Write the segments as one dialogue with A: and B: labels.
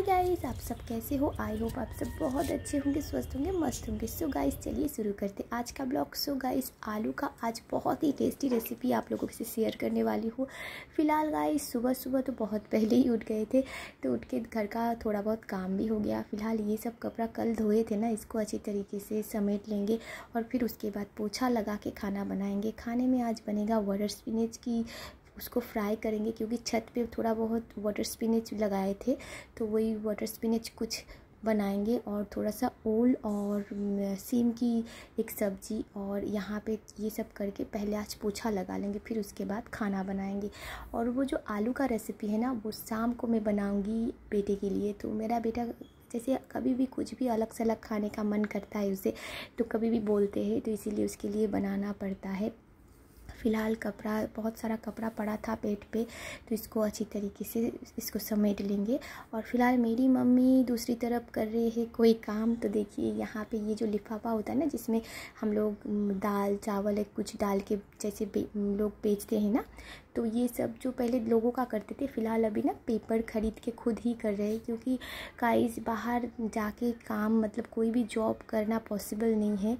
A: Guys, आप सब कैसे हो। आई होप आप सब बहुत अच्छे होंगे, स्वस्थ होंगे, मस्त होंगे। सो गाइस चलिए शुरू करते आज का ब्लॉग। सो गाइस आलू का आज बहुत ही टेस्टी रेसिपी आप लोगों से शेयर करने वाली हूँ। फ़िलहाल गाइस सुबह सुबह तो बहुत पहले ही उठ गए थे, तो उठ के घर का थोड़ा बहुत काम भी हो गया। फ़िलहाल ये सब कपड़ा कल धोए थे ना, इसको अच्छी तरीके से समेट लेंगे और फिर उसके बाद पोछा लगा के खाना बनाएंगे। खाने में आज बनेगा वाटर स्पिनच की, उसको फ्राई करेंगे क्योंकि छत पे थोड़ा बहुत वाटर स्पिनच लगाए थे, तो वही वाटर स्पिनच कुछ बनाएंगे और थोड़ा सा ओल और सीम की एक सब्ज़ी। और यहाँ पे ये सब करके पहले आज पोछा लगा लेंगे, फिर उसके बाद खाना बनाएंगे। और वो जो आलू का रेसिपी है ना, वो शाम को मैं बनाऊँगी बेटे के लिए। तो मेरा बेटा जैसे कभी भी कुछ भी अलग से अलग खाने का मन करता है उसे, तो कभी भी बोलते हैं, तो इसीलिए उसके लिए बनाना पड़ता है। फ़िलहाल बहुत सारा कपड़ा पड़ा था पेट पे, तो इसको अच्छी तरीके से इसको समेट लेंगे। और फ़िलहाल मेरी मम्मी दूसरी तरफ कर रही है कोई काम। तो देखिए यहाँ पे ये जो लिफाफा होता है ना, जिसमें हम लोग दाल चावल या कुछ डाल के जैसे लोग बेचते हैं ना, तो ये सब जो पहले लोगों का करते थे, फ़िलहाल अभी ना पेपर ख़रीद के खुद ही कर रहे हैं। क्योंकि गाइस बाहर जाके काम मतलब कोई भी जॉब करना पॉसिबल नहीं है।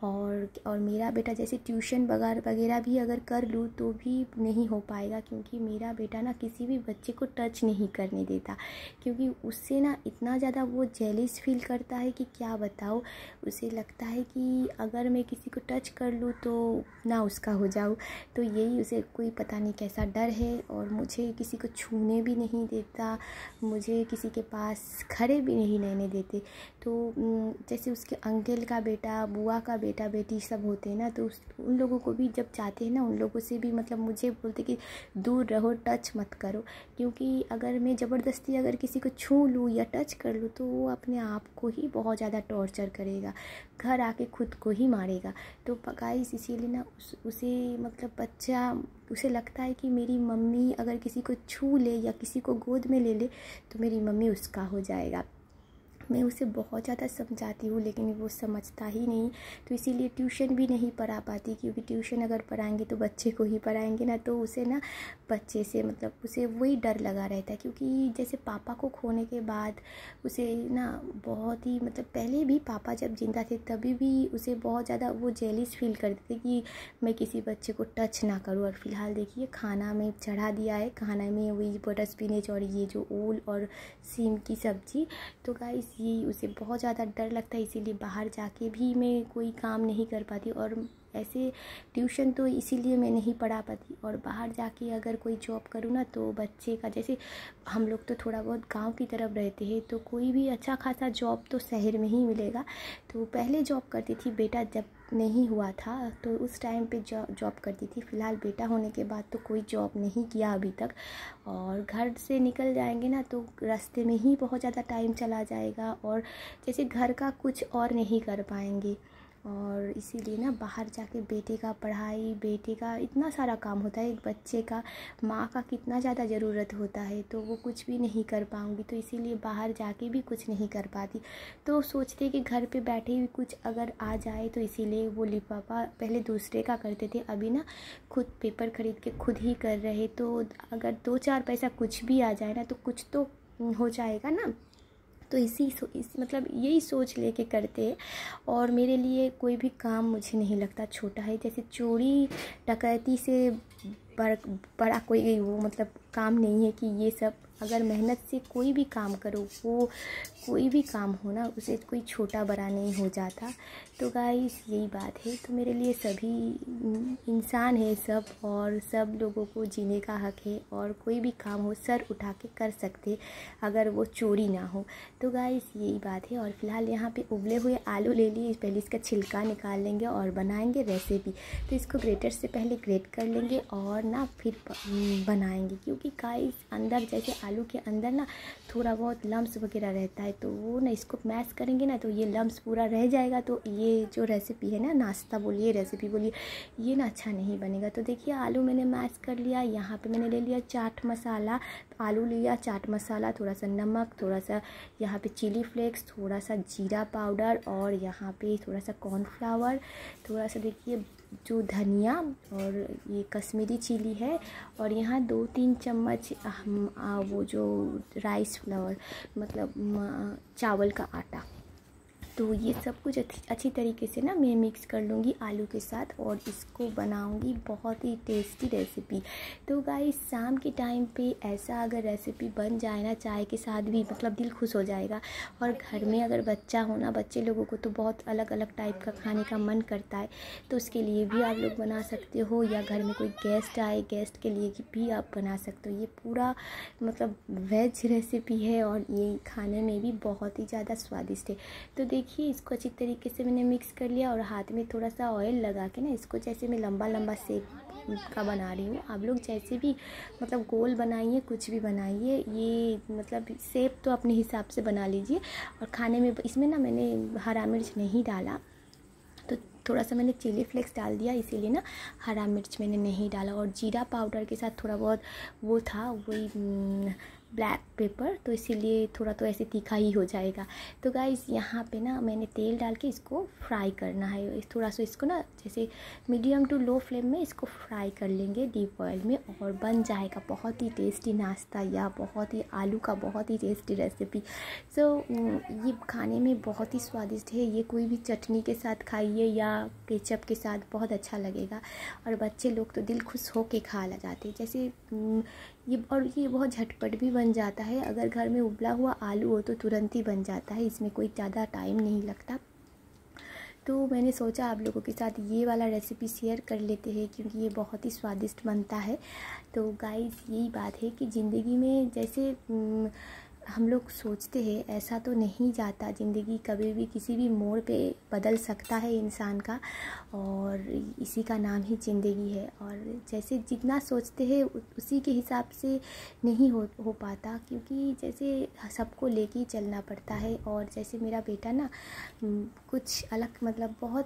A: और मेरा बेटा जैसे ट्यूशन वगैरह भी अगर कर लूँ तो भी नहीं हो पाएगा, क्योंकि मेरा बेटा ना किसी भी बच्चे को टच नहीं करने देता। क्योंकि उससे ना इतना ज़्यादा वो जेलिस फील करता है कि क्या बताऊँ। उसे लगता है कि अगर मैं किसी को टच कर लूँ तो ना उसका हो जाऊँ। तो यही उसे कोई पता नहीं कैसा डर है। और मुझे किसी को छूने भी नहीं देता, मुझे किसी के पास खड़े भी नहीं रहने देते। तो जैसे उसके अंकल का बेटा, बुआ का बेटा बेटी सब होते हैं ना, तो उन लोगों को भी जब जाते हैं ना, उन लोगों से भी मतलब मुझे बोलते कि दूर रहो, टच मत करो। क्योंकि अगर मैं ज़बरदस्ती अगर किसी को छू लूँ या टच कर लूँ तो वो अपने आप को ही बहुत ज़्यादा टॉर्चर करेगा, घर आके खुद को ही मारेगा। तो गाइस इसीलिए ना उसे मतलब बच्चा उसे लगता है कि मेरी मम्मी अगर किसी को छू ले या किसी को गोद में ले ले तो मेरी मम्मी उसका हो जाएगा। मैं उसे बहुत ज़्यादा समझाती हूँ लेकिन वो समझता ही नहीं। तो इसीलिए ट्यूशन भी नहीं पढ़ा पाती, क्योंकि ट्यूशन अगर पढ़ाएंगे तो बच्चे को ही पढ़ाएंगे ना, तो उसे ना बच्चे से मतलब उसे वही डर लगा रहता है। क्योंकि जैसे पापा को खोने के बाद उसे ना बहुत ही मतलब पहले भी पापा जब जिंदा थे तभी भी उसे बहुत ज़्यादा वो जेलिस फील करते थे कि मैं किसी बच्चे को टच ना करूँ। और फिलहाल देखिए खाना में चढ़ा दिया है, खाना में वही बटर स्पिनच और ये जो ओल और सीम की सब्ज़ी। तो गाइस ये उसे बहुत ज़्यादा डर लगता है, इसीलिए बाहर जाके भी मैं कोई काम नहीं कर पाती। और ऐसे ट्यूशन तो इसीलिए मैं नहीं पढ़ा पाती। और बाहर जाके अगर कोई जॉब करूँ ना, तो बच्चे का जैसे हम लोग तो थोड़ा बहुत गांव की तरफ रहते हैं, तो कोई भी अच्छा खासा जॉब तो शहर में ही मिलेगा। तो पहले जॉब करती थी, बेटा जब नहीं हुआ था तो उस टाइम पे जॉब करती थी। फ़िलहाल बेटा होने के बाद तो कोई जॉब नहीं किया अभी तक। और घर से निकल जाएंगे ना तो रास्ते में ही बहुत ज़्यादा टाइम चला जाएगा, और जैसे घर का कुछ और नहीं कर पाएंगे। और इसीलिए ना बाहर जाके बेटे का पढ़ाई, बेटे का इतना सारा काम होता है, एक बच्चे का माँ का कितना ज़्यादा ज़रूरत होता है, तो वो कुछ भी नहीं कर पाऊँगी। तो इसीलिए बाहर जाके भी कुछ नहीं कर पाती। तो सोचते कि घर पे बैठे हुए कुछ अगर आ जाए, तो इसीलिए वो लिफाफा पहले दूसरे का करते थे, अभी ना खुद पेपर ख़रीद के खुद ही कर रहे। तो अगर 2-4 पैसा कुछ भी आ जाए ना तो कुछ तो हो जाएगा ना। तो इस मतलब यही सोच लेके करते हैं। और मेरे लिए कोई भी काम मुझे नहीं लगता छोटा है। जैसे चोरी डकैती से बड़ा कोई वो मतलब काम नहीं है कि ये सब अगर मेहनत से कोई भी काम करो, वो कोई भी काम हो ना, उसे कोई छोटा बड़ा नहीं हो जाता। तो गाइस यही बात है। तो मेरे लिए सभी इंसान है सब, और सब लोगों को जीने का हक है, और कोई भी काम हो सर उठा के कर सकते अगर वो चोरी ना हो। तो गाइस यही बात है। और फिलहाल यहाँ पे उबले हुए आलू ले लिए, पहले इसका छिलका निकाल लेंगे और बनाएंगे रेसिपी। तो इसको ग्रेटर से पहले ग्रेट कर लेंगे और ना फिर बनाएंगे। क्योंकि गाइस अंदर जैसे आलू के अंदर ना थोड़ा बहुत लम्स वगैरह रहता है, तो वो ना इसको मैश करेंगे ना तो ये लम्स पूरा रह जाएगा। तो ये जो रेसिपी है ना, नाश्ता बोलिए रेसिपी बोलिए, ये ना अच्छा नहीं बनेगा। तो देखिए आलू मैंने मैश कर लिया। यहाँ पे मैंने ले लिया चाट मसाला, आलू लिया, चाट मसाला, थोड़ा सा नमक, थोड़ा सा यहाँ पे चिली फ्लेक्स, थोड़ा सा जीरा पाउडर, और यहाँ पे थोड़ा सा कॉर्नफ्लावर, थोड़ा सा देखिए जो धनिया और ये कश्मीरी चिली है, और यहाँ 2-3 चम्मच वो जो राइस फ्लावर मतलब चावल का आटा। तो ये सब कुछ अच्छी तरीके से ना मैं मिक्स कर लूँगी आलू के साथ और इसको बनाऊँगी बहुत ही टेस्टी रेसिपी। तो गाइस शाम के टाइम पे ऐसा अगर रेसिपी बन जाए ना चाय के साथ भी मतलब दिल खुश हो जाएगा। और घर में अगर बच्चा हो ना, बच्चे लोगों को तो बहुत अलग अलग टाइप का खाने का मन करता है, तो उसके लिए भी आप लोग बना सकते हो, या घर में कोई गेस्ट आए गेस्ट के लिए भी आप बना सकते हो। ये पूरा मतलब वेज रेसिपी है और ये खाने में भी बहुत ही ज़्यादा स्वादिष्ट है। तो देखिए इसको अच्छी तरीके से मैंने मिक्स कर लिया और हाथ में थोड़ा सा ऑयल लगा के ना इसको जैसे मैं लंबा लंबा शेप का बना रही हूँ। आप लोग जैसे भी मतलब गोल बनाइए, कुछ भी बनाइए, ये मतलब शेप तो अपने हिसाब से बना लीजिए। और खाने में इसमें ना मैंने हरा मिर्च नहीं डाला, तो थोड़ा सा मैंने चिली फ्लेक्स डाल दिया, इसीलिए ना हरा मिर्च मैंने नहीं डाला। और जीरा पाउडर के साथ थोड़ा बहुत वो था, वही ब्लैक पेपर, तो इसीलिए थोड़ा तो ऐसे तीखा ही हो जाएगा। तो गाइस यहाँ पे ना मैंने तेल डाल के इसको फ्राई करना है। थोड़ा सा इसको ना जैसे मीडियम टू लो फ्लेम में इसको फ्राई कर लेंगे डीप ऑयल में, और बन जाएगा बहुत ही टेस्टी नाश्ता या बहुत ही आलू का बहुत ही टेस्टी रेसिपी। सो ये खाने में बहुत ही स्वादिष्ट है। ये कोई भी चटनी के साथ खाइए या केचप के साथ, बहुत अच्छा लगेगा। और बच्चे लोग तो दिल खुश हो के खा ला जाते हैं। जैसे ये बहुत झटपट भी बन जाता है। अगर घर में उबला हुआ आलू हो तो तुरंत ही बन जाता है, इसमें कोई ज़्यादा टाइम नहीं लगता। तो मैंने सोचा आप लोगों के साथ ये वाला रेसिपी शेयर कर लेते हैं, क्योंकि ये बहुत ही स्वादिष्ट बनता है। तो गाइस यही बात है कि ज़िंदगी में जैसे हम लोग सोचते हैं ऐसा तो नहीं जाता। ज़िंदगी कभी भी किसी भी मोड़ पे बदल सकता है इंसान का, और इसी का नाम ही ज़िंदगी है। और जैसे जितना सोचते हैं उसी के हिसाब से नहीं हो पाता, क्योंकि जैसे सबको लेके ही चलना पड़ता है। और जैसे मेरा बेटा ना कुछ अलग मतलब बहुत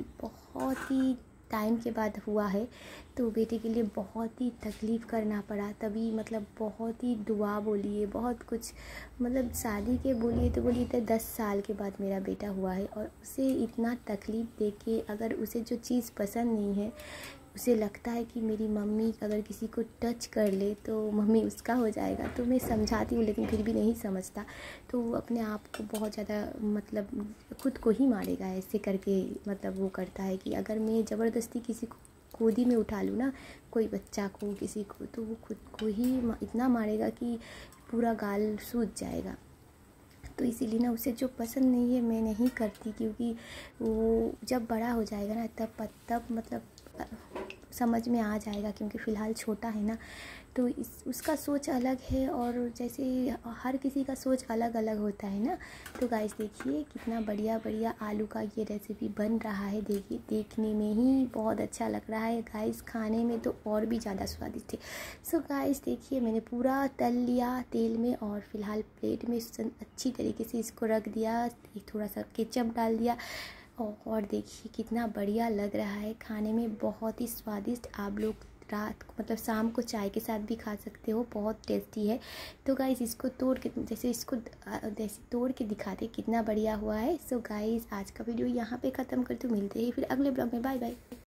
A: ही टाइम के बाद हुआ है, तो बेटे के लिए बहुत ही तकलीफ़ करना पड़ा। तभी मतलब बहुत ही दुआ बोलिए, बहुत कुछ मतलब शादी के बोलिए तो 10 साल के बाद मेरा बेटा हुआ है। और उसे इतना तकलीफ़ दे के, अगर उसे जो चीज़ पसंद नहीं है, उसे लगता है कि मेरी मम्मी अगर किसी को टच कर ले तो मम्मी उसका हो जाएगा। तो मैं समझाती हूँ लेकिन फिर भी नहीं समझता, तो वो अपने आप को बहुत ज़्यादा मतलब खुद को ही मारेगा ऐसे करके। मतलब वो करता है कि अगर मैं ज़बरदस्ती किसी को गोदी में उठा लूँ ना, कोई बच्चा को किसी को, तो वो खुद को ही इतना मारेगा कि पूरा गाल सूज जाएगा। तो इसीलिए ना उसे जो पसंद नहीं है मैं नहीं करती, क्योंकि वो जब बड़ा हो जाएगा ना तब मतलब समझ में आ जाएगा, क्योंकि फ़िलहाल छोटा है ना। तो उसका सोच अलग है, और जैसे हर किसी का सोच अलग अलग होता है ना। तो गाइस देखिए कितना बढ़िया आलू का ये रेसिपी बन रहा है। देखिए देखने में ही बहुत अच्छा लग रहा है गाइस, खाने में तो और भी ज़्यादा स्वादिष्ट है। सो गाइस देखिए मैंने पूरा तल लिया तेल में, और फिलहाल प्लेट में अच्छी तरीके से इसको रख दिया। थोड़ा सा केचप डाल दिया, और देखिए कितना बढ़िया लग रहा है खाने में, बहुत ही स्वादिष्ट। आप लोग रात मतलब शाम को चाय के साथ भी खा सकते हो, बहुत टेस्टी है। तो गाइस इसको तोड़ के जैसे तोड़ के दिखाते कितना बढ़िया हुआ है। सो गाइस आज का वीडियो यहाँ पे ख़त्म करते, मिलते हैं फिर अगले ब्लॉग में। Bye bye.